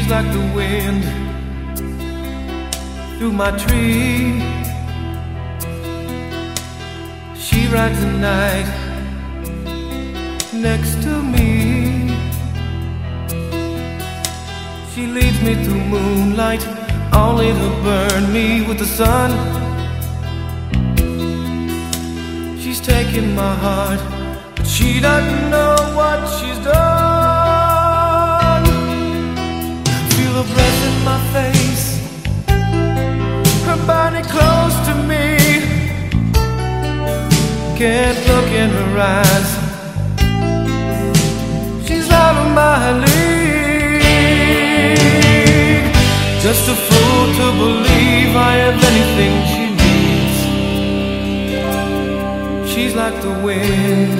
She's like the wind through my tree. She rides the night next to me. She leads me through moonlight, only to burn me with the sun. She's taking my heart, but she doesn't know what she's done. Feel her breath in my face, her body close to me. Can't look in her eyes, she's out of my league. Just a fool to believe I have anything she needs. She's like the wind.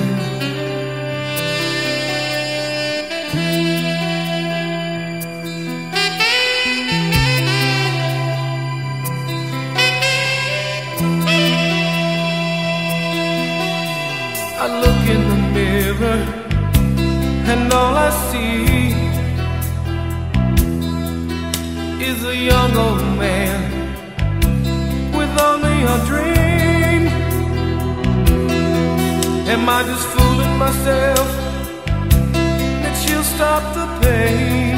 I look in the mirror and all I see is a young old man with only a dream. Am I just fooling myself that she'll stop the pain?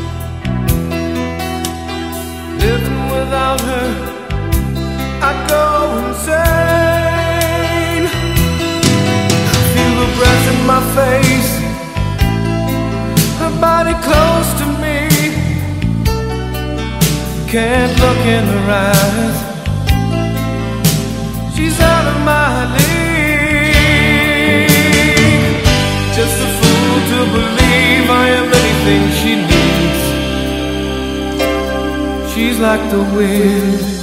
Living without her, I go insane. Feel the breath in my face, her body close to me. Can't look in her eyes, she's out of my league. Just a fool to believe I am anything she needs. She's like the wind.